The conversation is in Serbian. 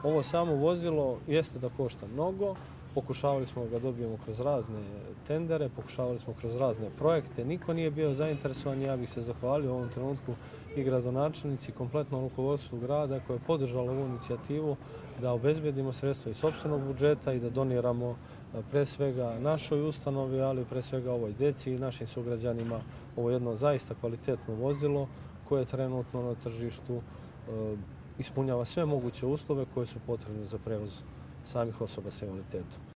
Ovo samo vozilo jeste da košta mnogo, pokušavali smo da ga dobijemo kroz razne tendere, pokušavali smo kroz razne projekte, niko nije bio zainteresovan. Ja bih se zahvalio u ovom trenutku i gradonačelnici i kompletnom rukovodstvu grada koje je podržalo ovu inicijativu da obezbedimo sredstva iz sopstvenog budžeta i da doniramo pre svega našoj ustanovi, ali pre svega ovoj deci i našim sugrađanima ovo jedno zaista kvalitetno vozilo koje trenutno na tržištu ispunjava sve moguće uslove koje su potrebne za prevoz samih osoba sa invaliditetom.